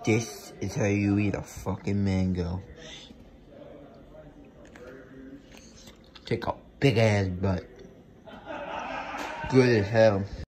This is how you eat a fucking mango. Take a big ass butt. Good as hell.